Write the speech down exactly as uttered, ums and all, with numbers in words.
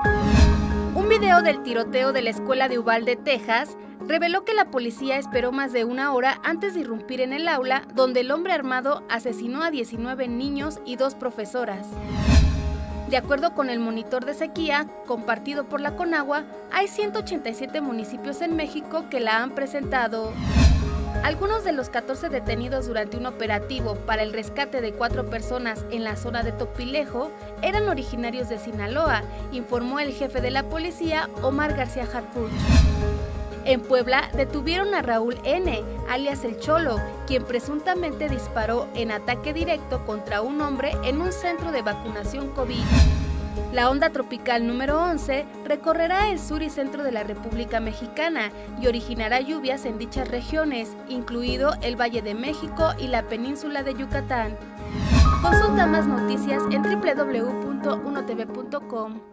Un video del tiroteo de la escuela de Uvalde, Texas, reveló que la policía esperó más de una hora antes de irrumpir en el aula donde el hombre armado asesinó a diecinueve niños y dos profesoras. De acuerdo con el monitor de sequía compartido por la Conagua, hay ciento ochenta y siete municipios en México que la han presentado. Algunos de los catorce detenidos durante un operativo para el rescate de cuatro personas en la zona de Topilejo eran originarios de Sinaloa, informó el jefe de la policía, Omar García Harfuch. En Puebla detuvieron a Raúl N., alias El Cholo, quien presuntamente disparó en ataque directo contra un hombre en un centro de vacunación COVID. La onda tropical número once recorrerá el sur y centro de la República Mexicana y originará lluvias en dichas regiones, incluido el Valle de México y la península de Yucatán. Consulta más noticias en doble u doble u doble u punto uno t v punto com.